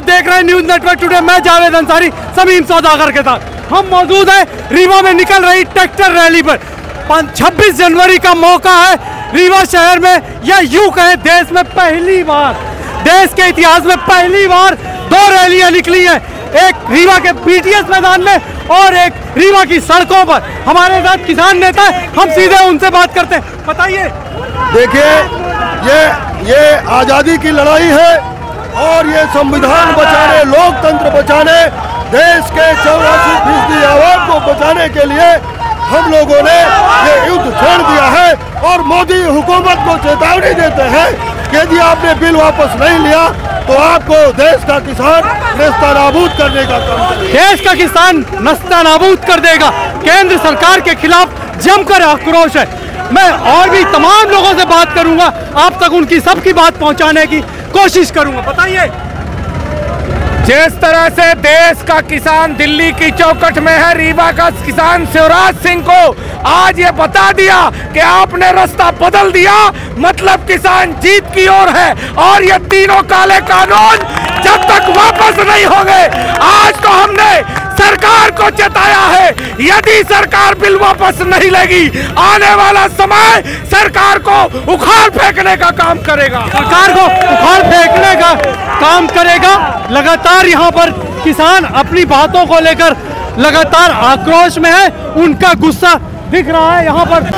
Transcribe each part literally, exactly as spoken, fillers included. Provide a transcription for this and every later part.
देख रहे हैं न्यूज नेटवर्क टुडे। मैं जावेद अंसारी समीम सौदागर के साथ हम मौजूद हैं रीवा में निकल रही ट्रैक्टर रैली पर। छब्बीस जनवरी का मौका है रीवा शहर में, या यूं कहें देश में पहली बार, देश के इतिहास में पहली बार दो रैलियां निकली हैं, एक रीवा के पीटीएस मैदान में और एक रीवा की सड़कों पर। हमारे साथ किसान नेता है, हम सीधे उनसे बात करते हैं। बताइए। देखिए, ये ये आज़ादी की लड़ाई है और ये संविधान बचाने, लोकतंत्र बचाने, देश के चौरासी फीसदी आवाज को बचाने के लिए हम लोगों ने ये युद्ध छेड़ दिया है और मोदी हुकूमत को चेतावनी देते हैं कि यदि आपने बिल वापस नहीं लिया तो आपको देश का किसान नस्तानाबूद करने का काम करेगा। देश का किसान नस्तानाबूद कर देगा। केंद्र सरकार के खिलाफ जमकर आक्रोश है। मैं और भी तमाम लोगों से बात करूंगा, आप तक उनकी सबकी बात पहुंचाने की कोशिश करूंगा। बताइए। जिस तरह से देश का किसान दिल्ली की चौखट में है, रीवा का किसान शिवराज सिंह को आज ये बता दिया कि आपने रास्ता बदल दिया, मतलब किसान जीत की ओर है। और ये तीनों काले कानून जब तक वापस नहीं होंगे, आज तो हमने सरकार को चेताया है, यदि सरकार बिल वापस नहीं लेगी, आने वाला समय सरकार को उखाड़ फेंकने का काम करेगा। सरकार को उखाड़ फेंकने का काम करेगा। लगातार यहाँ पर किसान अपनी बातों को लेकर लगातार आक्रोश में है, उनका गुस्सा दिख रहा है यहाँ पर।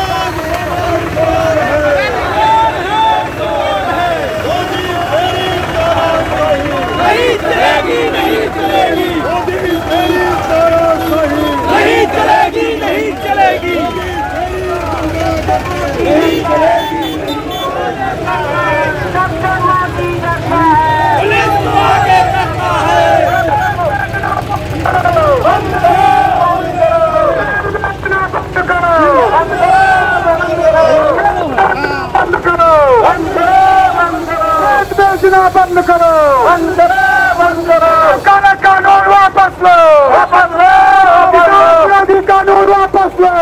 नहीं चलेगी, नहीं चलेगी, नहीं चलेगी, नहीं चलेगी, नहीं चलेगी। पुलिस को आगे करना है। बंद करो, बंद करो, बंद बेचना बंद करो, बंद बंद करो, काला कानून वापस लो, वापस लो, कानून वापस लो।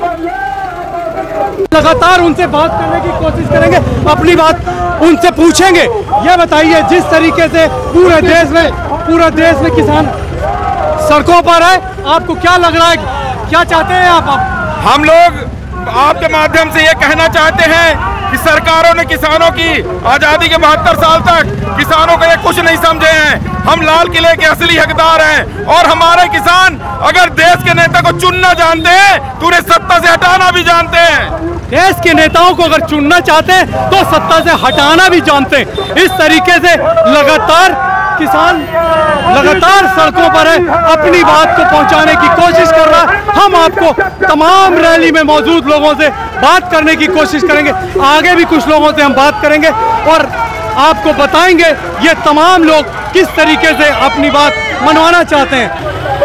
लगातार उनसे बात करने की कोशिश करेंगे, अपनी बात उनसे पूछेंगे। ये बताइए, जिस तरीके से पूरे देश में पूरे देश में किसान सड़कों पर है, आपको क्या लग रहा है, क्या चाहते हैं आप, आप? हम लोग आपके माध्यम से ये कहना चाहते हैं कि सरकारों ने किसानों की आजादी के बहत्तर साल तक किसानों को ये कुछ नहीं समझे हैं। हम लाल किले के असली हकदार हैं और हमारे किसान अगर देश के नेता को चुनना जानते हैं तो उन्हें सत्ता से हटाना भी जानते हैं। देश के नेताओं को अगर चुनना चाहते हैं तो सत्ता से हटाना भी जानते हैं। इस तरीके से लगातार किसान लगातार सड़कों पर है, अपनी बात को पहुंचाने की कोशिश कर रहा है। हम आपको तमाम रैली में मौजूद लोगों से बात करने की कोशिश करेंगे, आगे भी कुछ लोगों से हम बात करेंगे और आपको बताएंगे ये तमाम लोग किस तरीके से अपनी बात मनवाना चाहते हैं।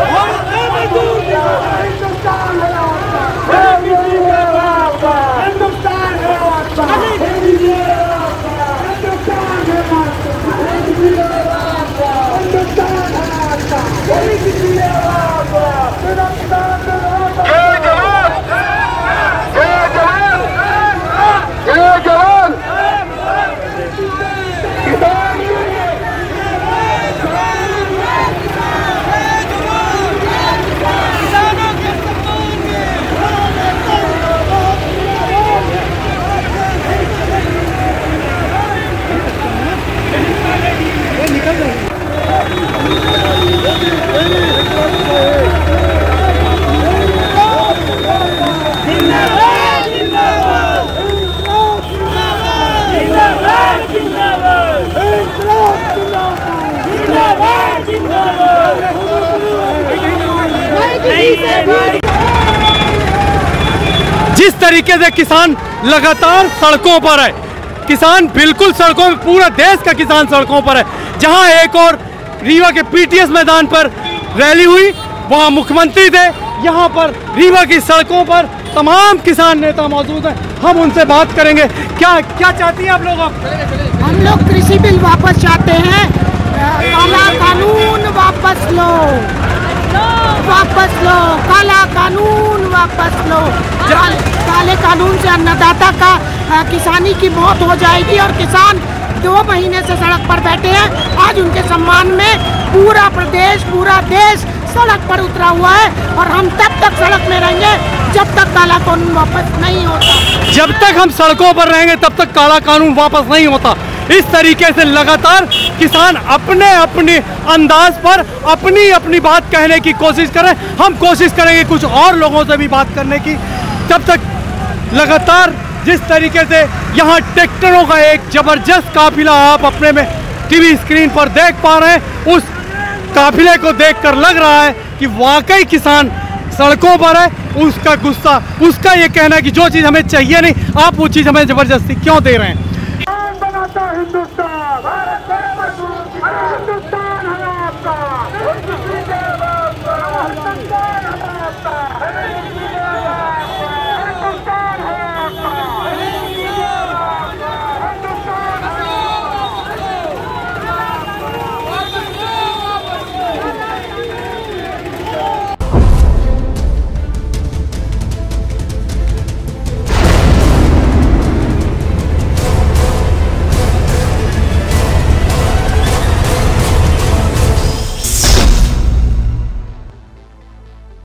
जिस तरीके से किसान लगातार सड़कों पर है, किसान बिल्कुल सड़कों में, पूरा देश का किसान सड़कों पर है। जहां एक और रीवा के पीटीएस मैदान पर रैली हुई, वहां मुख्यमंत्री थे, यहां पर रीवा की सड़कों पर तमाम किसान नेता मौजूद हैं। हम उनसे बात करेंगे। क्या क्या चाहती हैं आप लोग? हम लोग कृषि बिल वापस चाहते हैं, काला कानून वापस लो, वापस लो, काला कानून वापस लो। काले कानून से अन्नदाता का किसानी की मौत हो जाएगी और किसान दो महीने से सड़क पर बैठे हैं। आज उनके सम्मान में पूरा प्रदेश, पूरा देश सड़क पर उतरा हुआ है और हम तब तक सड़क में रहेंगे जब तक काला कानून वापस नहीं होता। जब तक हम सड़कों पर रहेंगे तब तक काला कानून वापस नहीं होता। इस तरीके से लगातार किसान अपने अपने अंदाज पर अपनी अपनी बात कहने की कोशिश करें। हम कोशिश करेंगे कुछ और लोगों से भी बात करने की। तब तक लगातार जिस तरीके से यहाँ ट्रैक्टरों का एक जबरदस्त काफिला आप अपने में टीवी स्क्रीन पर देख पा रहे हैं, उस काफिले को देखकर लग रहा है कि वाकई किसान सड़कों पर है। उसका गुस्सा, उसका ये कहना है कि जो चीज़ हमें चाहिए नहीं, आप वो चीज़ हमें ज़बरदस्ती क्यों दे रहे हैं।